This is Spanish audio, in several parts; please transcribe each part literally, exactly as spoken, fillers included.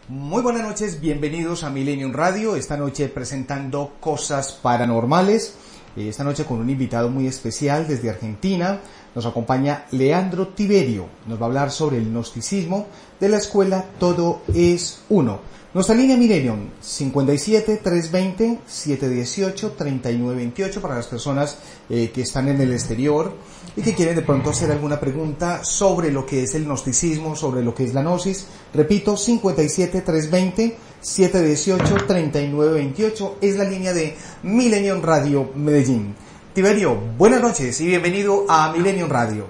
Muy buenas noches, bienvenidos a Millennium Radio, esta noche presentando cosas paranormales, esta noche con un invitado muy especial desde Argentina. Nos acompaña Leandro Tiberio, nos va a hablar sobre el gnosticismo de la escuela Todo es Uno. Nuestra línea Millennium, cincuenta y siete, trescientos veinte, setecientos dieciocho, treinta y nueve veintiocho para las personas eh, que están en el exterior y que quieren de pronto hacer alguna pregunta sobre lo que es el gnosticismo, sobre lo que es la gnosis. Repito, cincuenta y siete, trescientos veinte, setecientos dieciocho, treinta y nueve veintiocho es la línea de Millennium Radio Medellín. Tiberio, buenas noches y bienvenido a Millennium Radio.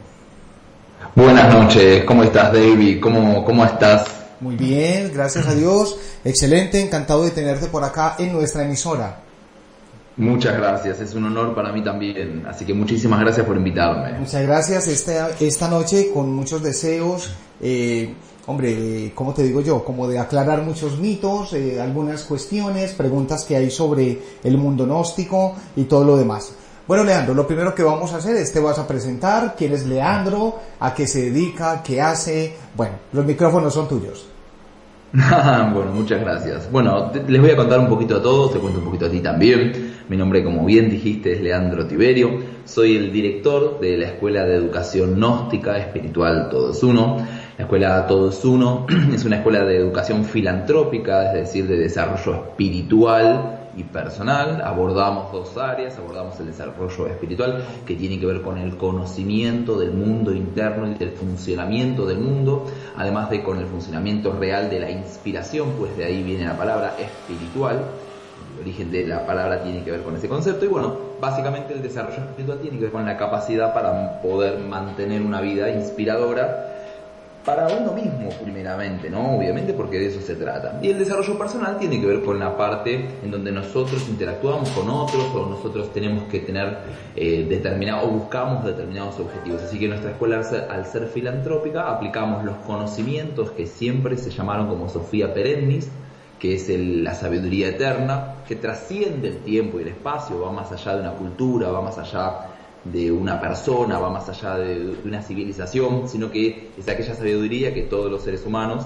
Buenas noches, ¿cómo estás, David? ¿Cómo, cómo estás? Muy bien, gracias a Dios, excelente, encantado de tenerte por acá en nuestra emisora. Muchas gracias, es un honor para mí también, así que muchísimas gracias por invitarme. Muchas gracias, esta, esta noche con muchos deseos, eh, hombre, ¿cómo te digo yo? Como de aclarar muchos mitos, eh, algunas cuestiones, preguntas que hay sobre el mundo gnóstico y todo lo demás. Bueno, Leandro, lo primero que vamos a hacer es te vas a presentar, quién es Leandro, a qué se dedica, qué hace. Bueno, los micrófonos son tuyos. Bueno, muchas gracias. Bueno, te, les voy a contar un poquito a todos, te cuento un poquito a ti también. Mi nombre, como bien dijiste, es Leandro Tiberio. Soy el director de la Escuela de Educación Gnóstica Espiritual Todo es Uno. La Escuela Todo es Uno es una escuela de educación filantrópica, es decir, de desarrollo espiritual y personal. Abordamos dos áreas, abordamos el desarrollo espiritual, que tiene que ver con el conocimiento del mundo interno y del funcionamiento del mundo, además de con el funcionamiento real de la inspiración, pues de ahí viene la palabra espiritual. El origen de la palabra tiene que ver con ese concepto y bueno, básicamente el desarrollo espiritual tiene que ver con la capacidad para poder mantener una vida inspiradora para uno mismo primeramente, ¿no? Obviamente, porque de eso se trata. Y el desarrollo personal tiene que ver con la parte en donde nosotros interactuamos con otros o nosotros tenemos que tener eh, determinado o buscamos determinados objetivos. Así que nuestra escuela, al ser, al ser filantrópica, aplicamos los conocimientos que siempre se llamaron como Sophia Perennis, que es el, la sabiduría eterna, que trasciende el tiempo y el espacio, va más allá de una cultura, va más allá de una persona, va más allá de, de una civilización, sino que es aquella sabiduría que todos los seres humanos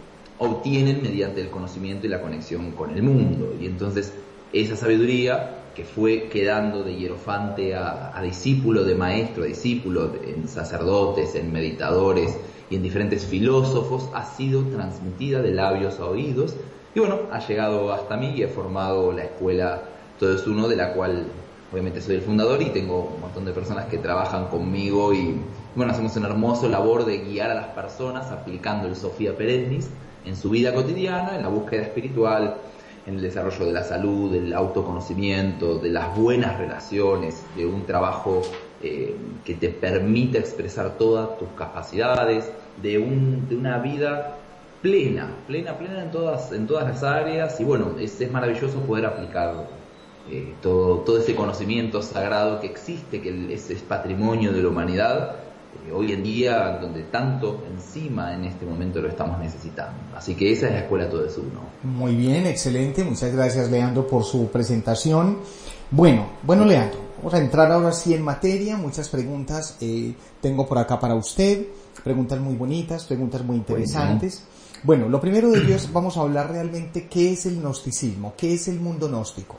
obtienen mediante el conocimiento y la conexión con el mundo. Y entonces esa sabiduría que fue quedando de hierofante a, a discípulo, de maestro a discípulo, en sacerdotes, en meditadores y en diferentes filósofos, ha sido transmitida de labios a oídos y bueno, ha llegado hasta mí y he formado la escuela Todo es Uno, de la cual obviamente soy el fundador y tengo un montón de personas que trabajan conmigo y bueno, hacemos una hermosa labor de guiar a las personas aplicando el Sophia Perennis en su vida cotidiana, en la búsqueda espiritual, en el desarrollo de la salud, del autoconocimiento, de las buenas relaciones, de un trabajo eh, que te permita expresar todas tus capacidades, de, un, de una vida plena, plena, plena en todas, en todas las áreas y bueno, es, es maravilloso poder aplicar Eh, todo, todo ese conocimiento sagrado que existe, que es, es patrimonio de la humanidad, eh, hoy en día, donde tanto encima en este momento lo estamos necesitando. Así que esa es la escuela Todo es Uno. Muy bien, excelente, muchas gracias, Leandro, por su presentación. Bueno, bueno, Leandro, vamos a entrar ahora sí en materia, muchas preguntas eh, tengo por acá para usted, preguntas muy bonitas, preguntas muy interesantes. Bueno, lo primero de ello es, vamos a hablar realmente qué es el gnosticismo, qué es el mundo gnóstico.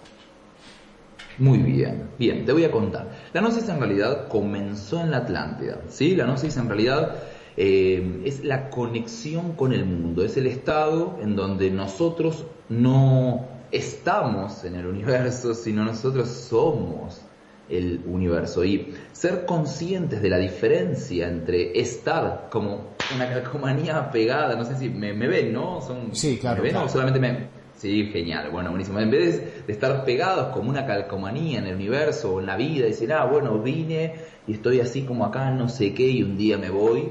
Muy bien, bien, te voy a contar. La gnosis en realidad comenzó en la Atlántida, ¿sí? La gnosis en realidad eh, es la conexión con el mundo, es el estado en donde nosotros no estamos en el universo, sino nosotros somos el universo. Y ser conscientes de la diferencia entre estar como una calcomanía pegada, no sé si me, me ven, ¿no? Son, sí, claro. ¿me ven claro. o solamente me...? Sí, genial, bueno, buenísimo. En vez de, de estar pegados como una calcomanía en el universo o en la vida, y decir, ah, bueno, vine y estoy así como acá, no sé qué, y un día me voy,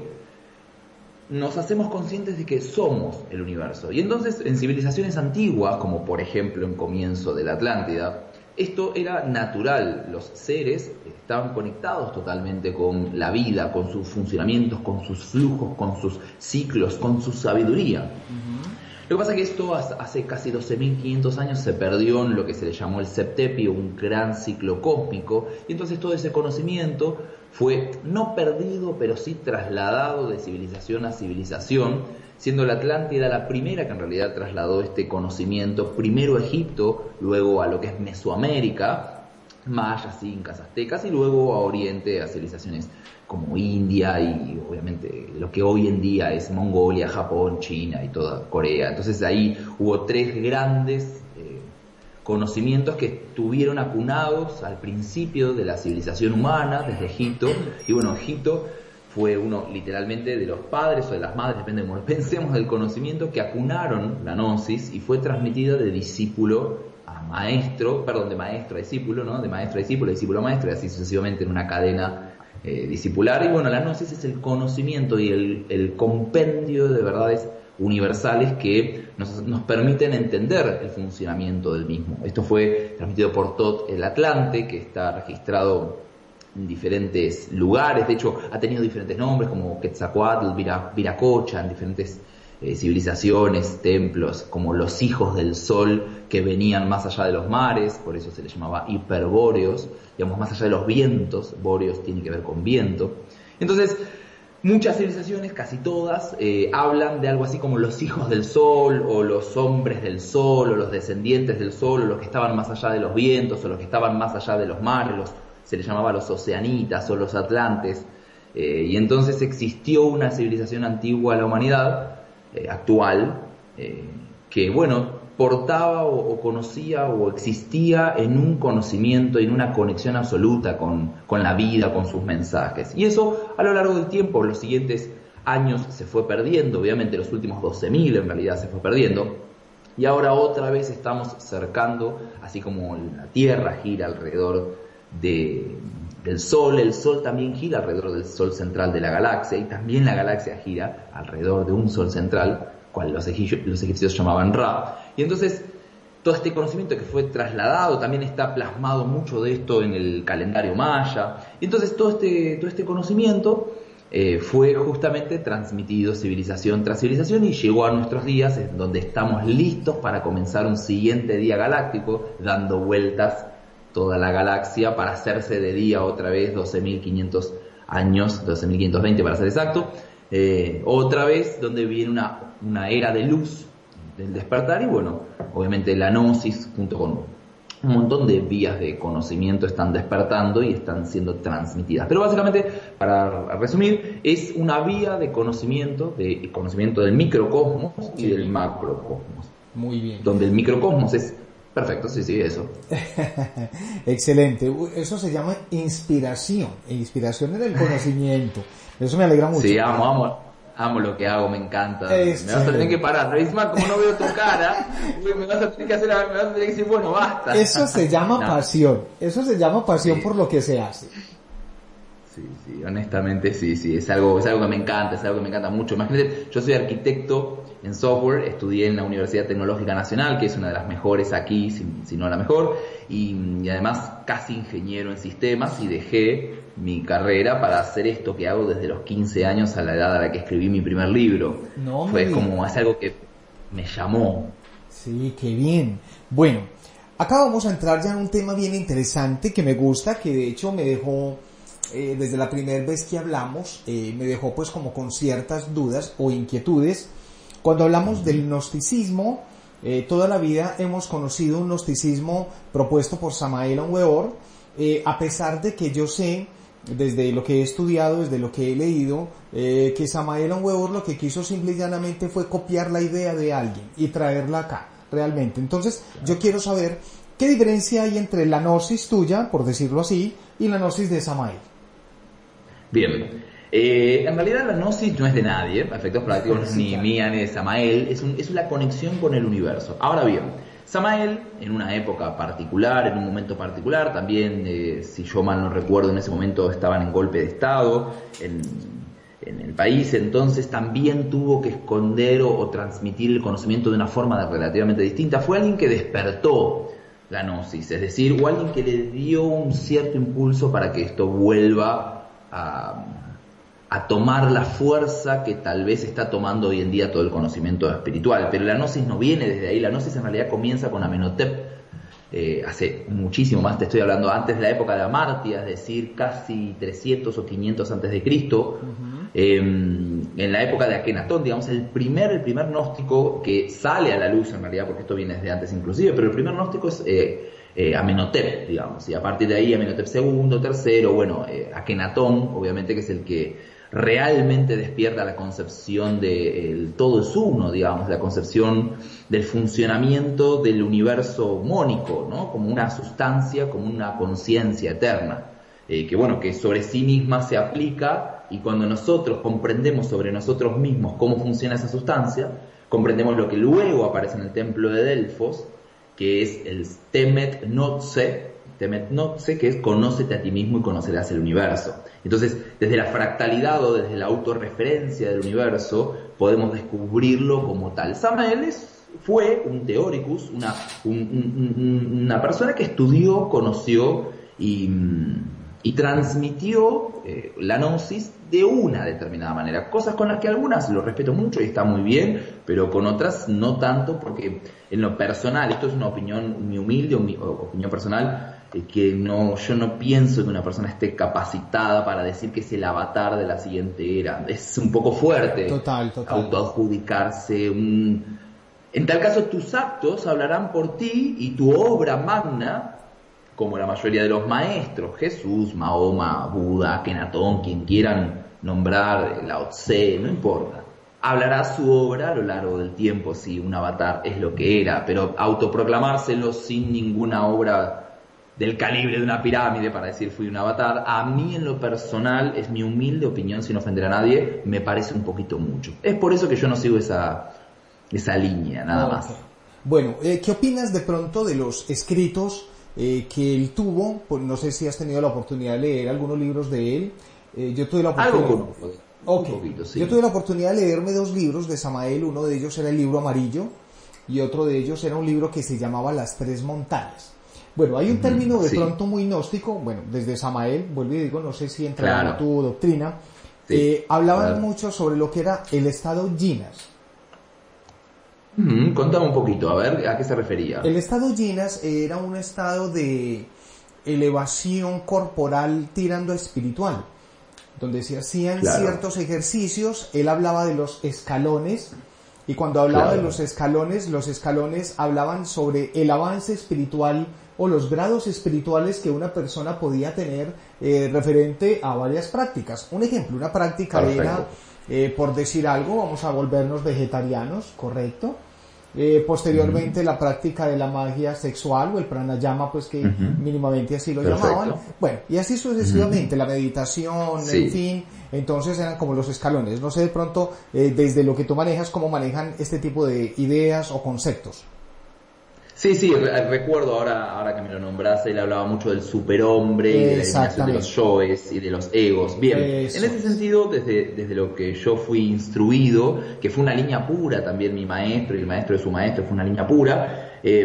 nos hacemos conscientes de que somos el universo. Y entonces, en civilizaciones antiguas, como por ejemplo en comienzo de la Atlántida, esto era natural. Los seres estaban conectados totalmente con la vida, con sus funcionamientos, con sus flujos, con sus ciclos, con su sabiduría. Uh-huh. Lo que pasa es que esto hace casi doce mil quinientos años se perdió en lo que se le llamó el septepio, un gran ciclo cósmico, y entonces todo ese conocimiento fue no perdido, pero sí trasladado de civilización a civilización, siendo la Atlántida la primera que en realidad trasladó este conocimiento, primero a Egipto, luego a lo que es Mesoamérica, mayas, incas, aztecas, y luego a Oriente, a civilizaciones como India y obviamente lo que hoy en día es Mongolia, Japón, China y toda Corea. Entonces ahí hubo tres grandes eh, conocimientos que estuvieron acunados al principio de la civilización humana, desde Egipto. Y bueno, Egipto fue uno literalmente de los padres o de las madres, depende de cómo lo pensemos, del conocimiento que acunaron la gnosis y fue transmitida de discípulo a maestro, perdón, de maestro a discípulo, ¿no? De maestro a discípulo, discípulo a maestro, y así sucesivamente en una cadena eh, discipular. Y bueno, la gnosis es el conocimiento y el, el compendio de verdades universales que nos, nos permiten entender el funcionamiento del mismo. Esto fue transmitido por Tot el Atlante, que está registrado en diferentes lugares. De hecho, ha tenido diferentes nombres como Quetzalcóatl, Vira, Viracocha, en diferentes eh, civilizaciones, templos, como los hijos del sol que venían más allá de los mares, por eso se les llamaba hiperbóreos, digamos, más allá de los vientos. Bóreos tiene que ver con viento. Entonces, muchas civilizaciones, casi todas, eh, hablan de algo así como los hijos del sol, o los hombres del sol, o los descendientes del sol, o los que estaban más allá de los vientos, o los que estaban más allá de los mares, los, se les llamaba los oceanitas o los atlantes. Eh, y entonces existió una civilización antigua a la humanidad, eh, actual, eh, que, bueno, portaba o, o conocía o existía en un conocimiento, en una conexión absoluta con, con la vida, con sus mensajes. Y eso a lo largo del tiempo, los siguientes años se fue perdiendo, obviamente los últimos doce mil en realidad se fue perdiendo, y ahora otra vez estamos cercando, así como la Tierra gira alrededor de, del Sol, el Sol también gira alrededor del Sol central de la galaxia, y también la galaxia gira alrededor de un Sol central, cual los egipcios, los egipcios llamaban Ra. Y entonces todo este conocimiento que fue trasladado, también está plasmado mucho de esto en el calendario maya. Y entonces todo este, todo este conocimiento eh, fue justamente transmitido civilización tras civilización y llegó a nuestros días, en donde estamos listos para comenzar un siguiente día galáctico, dando vueltas toda la galaxia para hacerse de día otra vez doce mil quinientos años, doce mil quinientos veinte para ser exacto. Eh, otra vez donde viene una, una era de luz del despertar, y bueno, obviamente la gnosis junto con un montón de vías de conocimiento están despertando y están siendo transmitidas. Pero básicamente, para resumir, es una vía de conocimiento, de conocimiento del microcosmos y del macrocosmos. Muy bien. Donde el microcosmos es perfecto, sí, sí, eso. Excelente. Eso se llama inspiración. Inspiración en el conocimiento. Eso me alegra mucho. Sí, amo, amo, amo lo que hago, me encanta. Es me vas a tener que parar, ¿no? Isma, como no veo tu cara, me vas a tener que hacer, me vas a tener que decir, bueno, basta. Eso se llama no. pasión. Eso se llama pasión Sí. por lo que se hace. Sí, sí, honestamente sí, sí, es algo, es algo que me encanta, es algo que me encanta mucho. Imagínate, yo soy arquitecto en software, estudié en la Universidad Tecnológica Nacional, que es una de las mejores aquí, si, si no la mejor, y, y además casi ingeniero en sistemas, y dejé mi carrera para hacer esto que hago desde los quince años a la edad a la que escribí mi primer libro. No, Fue muy como, es algo que me llamó. Sí, qué bien. Bueno, acá vamos a entrar ya en un tema bien interesante que me gusta, que de hecho me dejó, eh, desde la primera vez que hablamos, eh, me dejó pues como con ciertas dudas o inquietudes. Cuando hablamos del gnosticismo, eh, toda la vida hemos conocido un gnosticismo propuesto por Samael Aun Weor, eh, a pesar de que yo sé, desde lo que he estudiado, desde lo que he leído, eh, que Samael Aun Weor lo que quiso simple y llanamente fue copiar la idea de alguien y traerla acá, realmente. Entonces, yo quiero saber qué diferencia hay entre la gnosis tuya, por decirlo así, y la gnosis de Samael. Bien, eh, en realidad la gnosis no es de nadie, a efectos prácticos, no es ni mía ni de Samael, es, un, es una conexión con el universo. Ahora bien, Samael, en una época particular, en un momento particular, también, eh, si yo mal no recuerdo, en ese momento estaban en golpe de Estado en, en el país, entonces también tuvo que esconder o, o transmitir el conocimiento de una forma relativamente distinta. Fue alguien que despertó la gnosis, es decir, o alguien que le dio un cierto impulso para que esto vuelva a, a tomar la fuerza que tal vez está tomando hoy en día todo el conocimiento espiritual. Pero la gnosis no viene desde ahí, la gnosis en realidad comienza con Amenhotep eh, hace muchísimo más, te estoy hablando antes de la época de Amartya, es decir, casi trescientos o quinientos antes de Cristo, uh-huh. eh, en la época de Akenatón, digamos, el primer, el primer gnóstico que sale a la luz, en realidad, porque esto viene desde antes inclusive, pero el primer gnóstico es eh, eh, Amenhotep, digamos, y a partir de ahí Amenhotep segundo, tercero, bueno, eh, Akenatón, obviamente, que es el que realmente despierta la concepción de el todo es uno, digamos, la concepción del funcionamiento del universo mónico, ¿no? Como una sustancia, como una conciencia eterna, eh, que bueno, que sobre sí misma se aplica, y cuando nosotros comprendemos sobre nosotros mismos cómo funciona esa sustancia, comprendemos lo que luego aparece en el templo de Delfos, que es el Temet Notse, Temet Notse, que es conócete a ti mismo y conocerás el universo. Entonces, desde la fractalidad o desde la autorreferencia del universo, podemos descubrirlo como tal. Samael es, fue un teóricus, una, un, un, una persona que estudió, conoció y, y transmitió eh, la gnosis de una determinada manera. Cosas con las que algunas lo respeto mucho y está muy bien, pero con otras no tanto, porque en lo personal, esto es una opinión, mi humilde opinión personal, que no, yo no pienso que una persona esté capacitada para decir que es el avatar de la siguiente era. Es un poco fuerte total, total. autoadjudicarse un... En tal caso, tus actos hablarán por ti y tu obra magna, como la mayoría de los maestros, Jesús, Mahoma, Buda, Akenatón, quien quieran nombrar, Lao Tse, no importa, hablará su obra a lo largo del tiempo si un avatar es lo que era, pero autoproclamárselo sin ninguna obra del calibre de una pirámide para decir fui un avatar, a mí en lo personal, es mi humilde opinión sin ofender a nadie, me parece un poquito mucho. Es por eso que yo no sigo esa, esa línea, nada okay. más. Bueno, eh, ¿qué opinas de pronto de los escritos eh, que él tuvo? Pues no sé si has tenido la oportunidad de leer algunos libros de él. Eh, yo tuve la oportunidad... Algo conozco. Okay. Un poquito, sí. Yo tuve la oportunidad de leerme dos libros de Samael, uno de ellos era el libro amarillo y otro de ellos era un libro que se llamaba Las Tres Montañas. Bueno, hay un término de sí. pronto muy gnóstico, bueno, desde Samael, vuelvo y digo, no sé si entra claro. en tu doctrina, sí. eh, hablaban claro. mucho sobre lo que era el estado Jinas. Mm, contame un poquito, a ver, ¿a qué se refería? El estado Jinas era un estado de elevación corporal tirando a espiritual, donde se hacían claro. ciertos ejercicios. Él hablaba de los escalones, y cuando hablaba claro. de los escalones, los escalones hablaban sobre el avance espiritual o los grados espirituales que una persona podía tener eh, referente a varias prácticas. Un ejemplo, una práctica Perfecto. era, eh, por decir algo, vamos a volvernos vegetarianos, ¿correcto? Eh, posteriormente uh-huh. la práctica de la magia sexual o el pranayama, pues que uh-huh. mínimamente así lo Perfecto. llamaban. Bueno, y así sucesivamente, uh-huh. la meditación, sí. en fin, entonces eran como los escalones. No sé de pronto, eh, desde lo que tú manejas, cómo manejan este tipo de ideas o conceptos. Sí, sí, recuerdo ahora, ahora que me lo nombraste, él hablaba mucho del superhombre, y de la eliminación de los yoes y de los egos. Bien, Eso. en ese sentido, desde, desde lo que yo fui instruido, que fue una línea pura también mi maestro y el maestro de su maestro fue una línea pura, eh,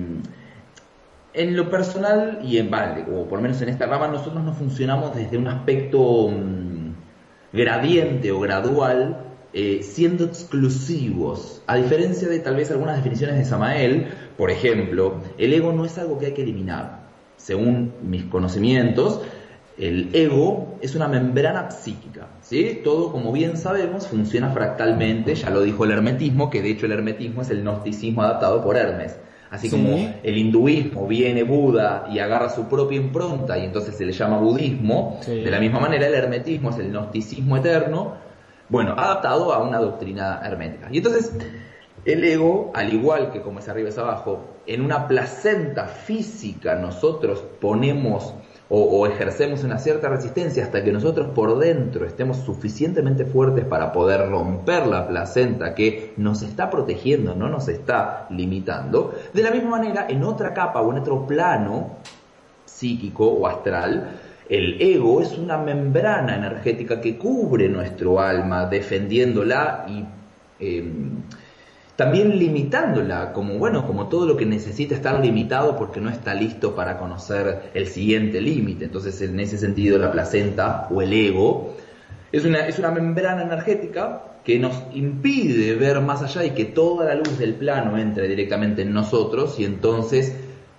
en lo personal y en vale, o por lo menos en esta rama, nosotros no funcionamos desde un aspecto um, gradiente o gradual, Eh, siendo exclusivos, a diferencia de tal vez algunas definiciones de Samael. Por ejemplo, el ego no es algo que hay que eliminar. Según mis conocimientos, el ego es una membrana psíquica, ¿sí? Todo, como bien sabemos, funciona fractalmente, ya lo dijo el hermetismo, que de hecho el hermetismo es el gnosticismo adaptado por Hermes. Así sí. como el hinduismo viene Buda y agarra su propia impronta y entonces se le llama budismo, sí. de la misma manera el hermetismo es el gnosticismo eterno, bueno, adaptado a una doctrina hermética. Y entonces, el ego, al igual que como es arriba es abajo, en una placenta física nosotros ponemos o, o ejercemos una cierta resistencia hasta que nosotros por dentro estemos suficientemente fuertes para poder romper la placenta que nos está protegiendo, no nos está limitando. De la misma manera, en otra capa o en otro plano psíquico o astral, el ego es una membrana energética que cubre nuestro alma, defendiéndola y eh, también limitándola, como bueno, como todo lo que necesita estar limitado porque no está listo para conocer el siguiente límite. Entonces, en ese sentido, la placenta o el ego es una, es una membrana energética que nos impide ver más allá y que toda la luz del plano entre directamente en nosotros, y entonces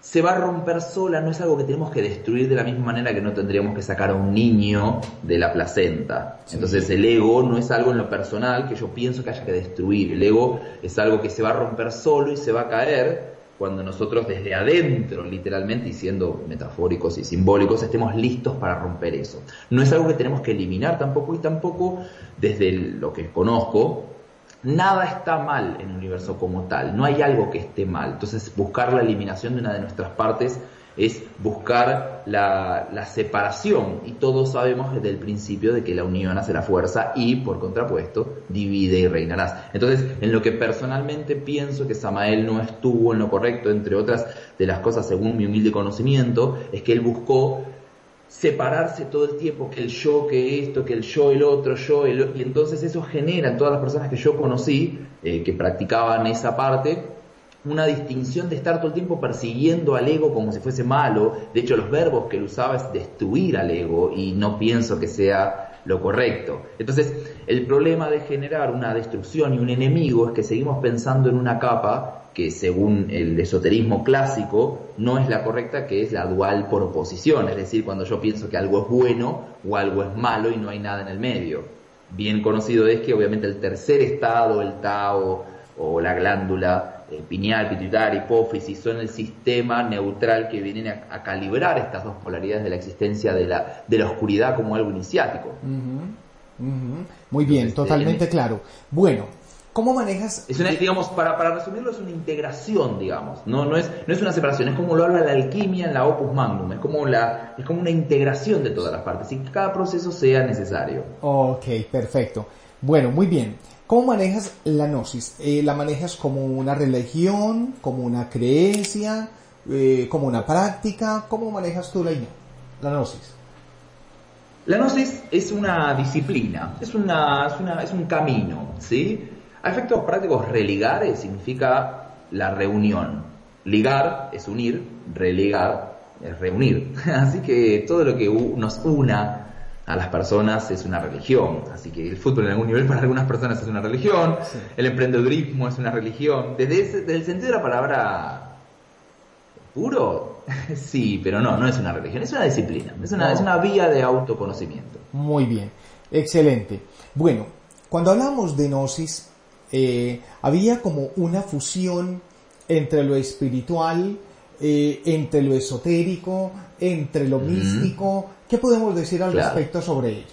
se va a romper sola, no es algo que tenemos que destruir de la misma manera que no tendríamos que sacar a un niño de la placenta. Sí. Entonces el ego no es algo en lo personal que yo pienso que haya que destruir. El ego es algo que se va a romper solo y se va a caer cuando nosotros desde adentro, literalmente, y siendo metafóricos y simbólicos, estemos listos para romper eso. No es algo que tenemos que eliminar tampoco, y tampoco desde lo que conozco, nada está mal en el universo como tal, no hay algo que esté mal. Entonces buscar la eliminación de una de nuestras partes es buscar la, la separación, y todos sabemos desde el principio de que la unión hace la fuerza y, por contrapuesto, divide y reinarás. Entonces, en lo que personalmente pienso que Samael no estuvo en lo correcto, entre otras de las cosas según mi humilde conocimiento, es que él buscó separarse todo el tiempo, que el yo, que esto, que el yo, el otro, yo, el, y entonces eso genera en todas las personas que yo conocí, eh, que practicaban esa parte, una distinción de estar todo el tiempo persiguiendo al ego como si fuese malo. De hecho, los verbos que él usaba es destruir al ego, y no pienso que sea lo correcto. Entonces, el problema de generar una destrucción y un enemigo es que seguimos pensando en una capa que, según el esoterismo clásico, no es la correcta, que es la dual por oposición, es decir, cuando yo pienso que algo es bueno o algo es malo y no hay nada en el medio. Bien conocido es que obviamente el tercer estado, el Tao o la glándula eh, pineal, pituitaria, hipófisis, son el sistema neutral que vienen a, a calibrar estas dos polaridades de la existencia de la, de la oscuridad como algo iniciático. Uh-huh, uh-huh. Muy bien, Entonces, totalmente eh, claro. Bueno, ¿cómo manejas? Es una, digamos, para, para resumirlo, es una integración, digamos. No, no es, no es una separación, es como lo habla la alquimia en la Opus Magnum, es como la, es como una integración de todas las partes, y que cada proceso sea necesario. Ok, perfecto. Bueno, muy bien. ¿Cómo manejas la gnosis? Eh, ¿La manejas como una religión, como una creencia, eh, como una práctica? ¿Cómo manejas tú la, la gnosis? La gnosis es una disciplina, es, una, es, una, es un camino, ¿sí? A efectos prácticos, religar significa la reunión. Ligar es unir, religar es reunir. Así que todo lo que nos una a las personas es una religión. Así que el fútbol en algún nivel para algunas personas es una religión, sí. El emprendedurismo es una religión. Desde, ese, desde el sentido de la palabra puro, sí, pero no, no es una religión, es una disciplina, es una, no. es una vía de autoconocimiento. Muy bien, excelente. Bueno, cuando hablamos de gnosis, eh, había como una fusión entre lo espiritual, eh, entre lo esotérico, entre lo mm. místico. ¿Qué podemos decir al claro. respecto sobre ello?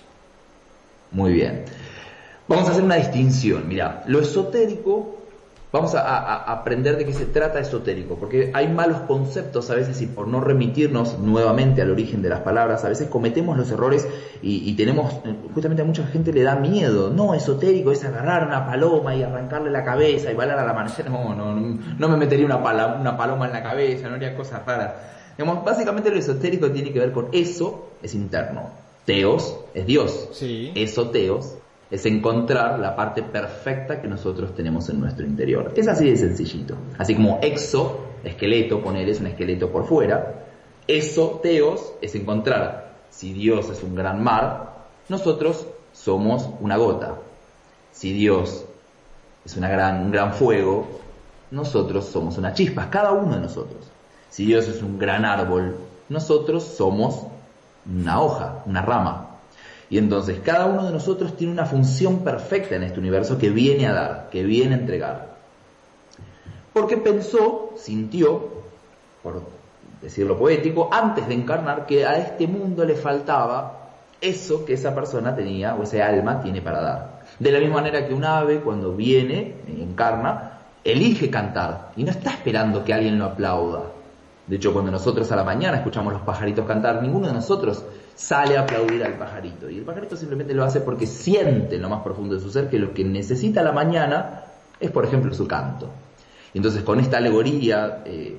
Muy bien. Vamos a hacer una distinción. Mira, lo esotérico, vamos a, a, a aprender de qué se trata esotérico, porque hay malos conceptos a veces, y por no remitirnos nuevamente al origen de las palabras, a veces cometemos los errores y, y tenemos, justamente a mucha gente le da miedo. No, esotérico es agarrar una paloma y arrancarle la cabeza y bailar al amanecer. No, no, no, no me metería una, pala, una paloma en la cabeza, no haría cosas raras. Digamos, básicamente lo esotérico tiene que ver con eso, es interno. Teos es Dios. Sí. Esoteos es encontrar la parte perfecta que nosotros tenemos en nuestro interior. Es así de sencillito. Así como exo, esqueleto, poner es un esqueleto por fuera. Esoteos es encontrar, si Dios es un gran mar, nosotros somos una gota. Si Dios es una gran, un gran fuego, nosotros somos una chispa, cada uno de nosotros. Si Dios es un gran árbol, nosotros somos una hoja, una rama. Y entonces cada uno de nosotros tiene una función perfecta en este universo que viene a dar, que viene a entregar. Porque pensó, sintió, por decirlo poético, antes de encarnar, que a este mundo le faltaba eso que esa persona tenía, o ese alma tiene para dar. De la misma manera que un ave, cuando viene, encarna, elige cantar y no está esperando que alguien lo aplauda. De hecho, cuando nosotros a la mañana escuchamos los pajaritos cantar, ninguno de nosotros sale a aplaudir al pajarito. Y el pajarito simplemente lo hace porque siente en lo más profundo de su ser que lo que necesita a la mañana es, por ejemplo, su canto. Y entonces, con esta alegoría, eh,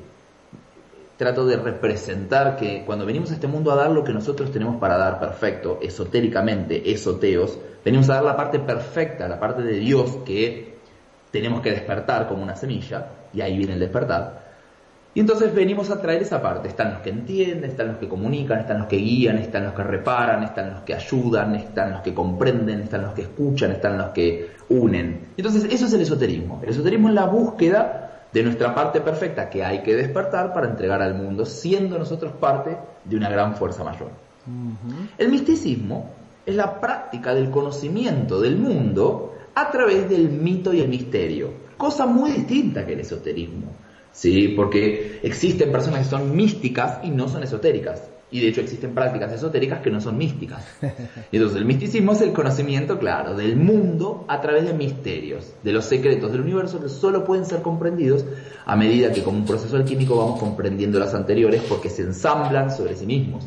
trato de representar que cuando venimos a este mundo a dar lo que nosotros tenemos para dar perfecto, esotéricamente, esoteos, venimos a dar la parte perfecta, la parte de Dios que tenemos que despertar como una semilla, y ahí viene el despertar. Y entonces venimos a traer esa parte. Están los que entienden, están los que comunican, están los que guían, están los que reparan, están los que ayudan, están los que comprenden, están los que escuchan, están los que unen. Entonces eso es el esoterismo. El esoterismo es la búsqueda de nuestra parte perfecta que hay que despertar para entregar al mundo, siendo nosotros parte de una gran fuerza mayor. Uh-huh. El misticismo es la práctica del conocimiento del mundo a través del mito y el misterio, cosa muy distinta que el esoterismo, ¿sí? Porque existen personas que son místicas y no son esotéricas. Y de hecho existen prácticas esotéricas que no son místicas. Y entonces el misticismo es el conocimiento, claro, del mundo a través de misterios, de los secretos del universo que solo pueden ser comprendidos a medida que como un proceso alquímico vamos comprendiendo las anteriores porque se ensamblan sobre sí mismos.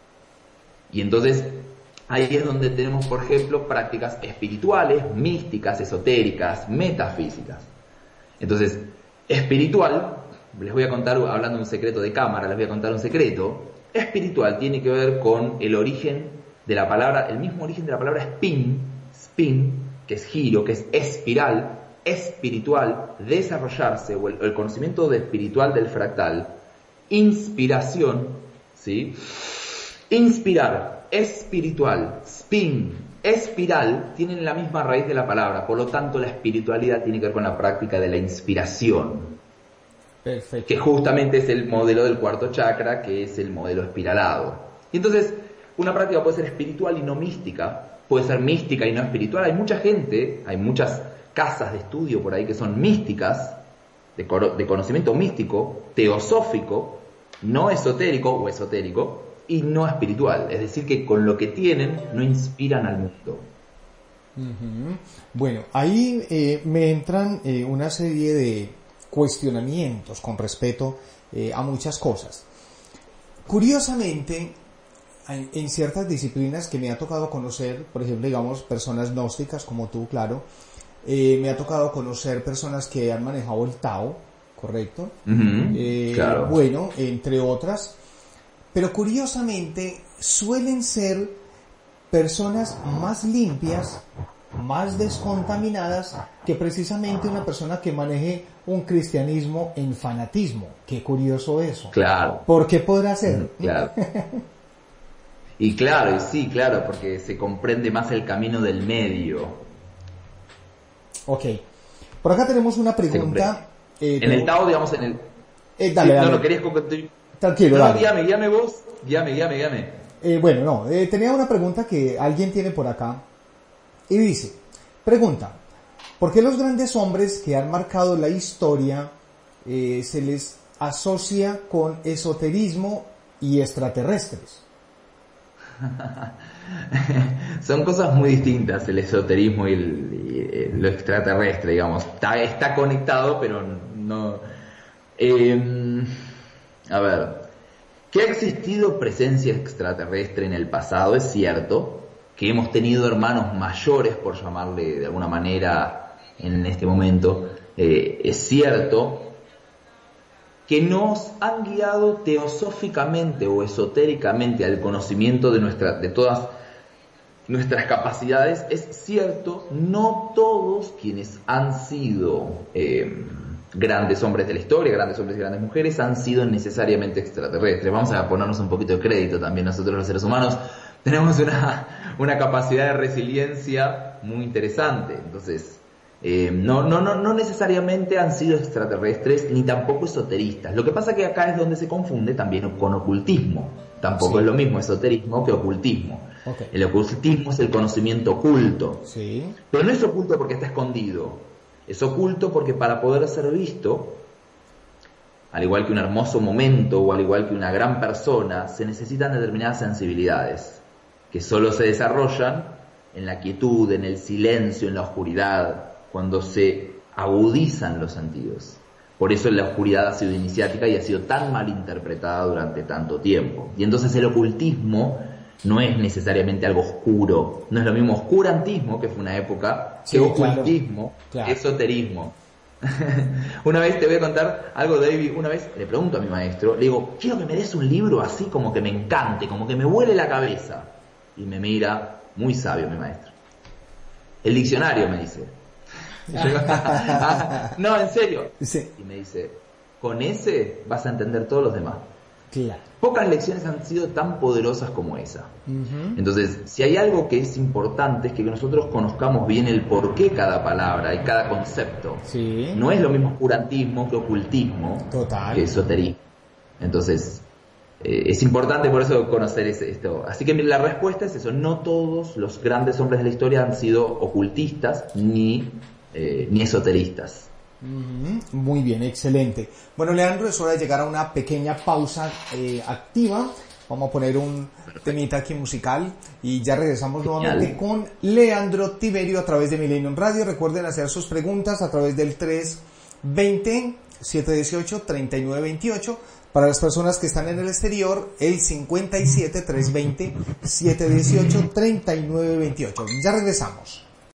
Y entonces ahí es donde tenemos, por ejemplo, prácticas espirituales, místicas, esotéricas, metafísicas. Entonces, espiritual, les voy a contar, hablando de un secreto de cámara, les voy a contar un secreto. Espiritual tiene que ver con el origen de la palabra, el mismo origen de la palabra spin, spin, que es giro, que es espiral, espiritual, desarrollarse, o el, el conocimiento de espiritual del fractal, inspiración, ¿sí? Inspirar, espiritual, spin, espiral, tienen la misma raíz de la palabra, por lo tanto la espiritualidad tiene que ver con la práctica de la inspiración. Perfecto. Que justamente es el modelo del cuarto chakra, que es el modelo espiralado. Y entonces, una práctica puede ser espiritual y no mística, puede ser mística y no espiritual. Hay mucha gente, hay muchas casas de estudio por ahí que son místicas, de, de conocimiento místico, teosófico, no esotérico o esotérico, y no espiritual. Es decir, que con lo que tienen no inspiran al mundo. Uh-huh. Bueno, ahí eh, me entran eh, una serie de cuestionamientos con respecto eh, a muchas cosas. Curiosamente, en, en ciertas disciplinas que me ha tocado conocer, por ejemplo, digamos, personas gnósticas como tú, claro, eh, me ha tocado conocer personas que han manejado el Tao, ¿correcto? Uh-huh, eh, claro. Bueno, entre otras, pero curiosamente suelen ser personas más limpias, más descontaminadas que precisamente una persona que maneje un cristianismo en fanatismo. Qué curioso eso. Claro. ¿Por qué podrá ser? Claro. Y claro, y sí, claro, porque se comprende más el camino del medio. Ok. Por acá tenemos una pregunta. Eh, en el Tao, digamos, en el... Eh, dale, sí, dale. No, no, querías... Tranquilo, no, dale. No, guíame, guíame vos. Guíame, guíame, guíame. Eh, bueno, no, eh, tenía una pregunta que alguien tiene por acá. Y dice, pregunta, ¿por qué los grandes hombres que han marcado la historia eh, se les asocia con esoterismo y extraterrestres? Son cosas muy distintas el esoterismo y, el, y eh, lo extraterrestre, digamos. Está, está conectado, pero no... Eh, a ver, que ha existido presencia extraterrestre en el pasado, es cierto. Que hemos tenido hermanos mayores, por llamarle de alguna manera en este momento, eh, es cierto, que nos han guiado teosóficamente o esotéricamente al conocimiento de, nuestra, de todas nuestras capacidades. Es cierto, no todos quienes han sido eh, grandes hombres de la historia, grandes hombres y grandes mujeres, han sido necesariamente extraterrestres. Vamos a ponernos un poquito de crédito también nosotros los seres humanos. Tenemos una, una capacidad de resiliencia muy interesante. Entonces, eh, no, no, no, no necesariamente han sido extraterrestres ni tampoco esoteristas. Lo que pasa que acá es donde se confunde también con ocultismo. Tampoco sí. Es lo mismo esoterismo que ocultismo. Okay. El ocultismo es el conocimiento oculto. Sí. Pero no es oculto porque está escondido. Es oculto porque para poder ser visto, al igual que un hermoso momento o al igual que una gran persona, se necesitan determinadas sensibilidades que solo se desarrollan en la quietud, en el silencio, en la oscuridad, cuando se agudizan los sentidos. Por eso la oscuridad ha sido iniciática y ha sido tan mal interpretada durante tanto tiempo. Y entonces el ocultismo no es necesariamente algo oscuro, no es lo mismo oscurantismo, que fue una época, sí, que ocultismo, claro, claro. Esoterismo. Una vez te voy a contar algo, David. Una vez le pregunto a mi maestro, le digo, quiero que me des un libro así como que me encante, como que me vuele la cabeza. Y me mira, muy sabio mi maestro. El diccionario, me dice. Y yo digo, no, en serio. Sí. Y me dice, con ese vas a entender todos los demás. Claro. Pocas lecciones han sido tan poderosas como esa. Uh-huh. Entonces, si hay algo que es importante es que nosotros conozcamos bien el porqué cada palabra y cada concepto. Sí. No es lo mismo oscurantismo que ocultismo, Total. que esoterismo. Entonces, eh, es importante por eso conocer ese, esto. Así que la respuesta es eso. No todos los grandes hombres de la historia han sido ocultistas ni, eh, ni esoteristas. Uh-huh. Muy bien, excelente. Bueno, Leandro, es hora de llegar a una pequeña pausa eh, activa. Vamos a poner un temita aquí musical y ya regresamos nuevamente con Leandro Tiberio a través de Millennium Radio. Recuerden hacer sus preguntas a través del tres veinte, siete dieciocho, treinta y nueve veintiocho. Para las personas que están en el exterior, el cincuenta y siete, trescientos veinte, setecientos dieciocho, treinta y nueve veintiocho. Ya regresamos.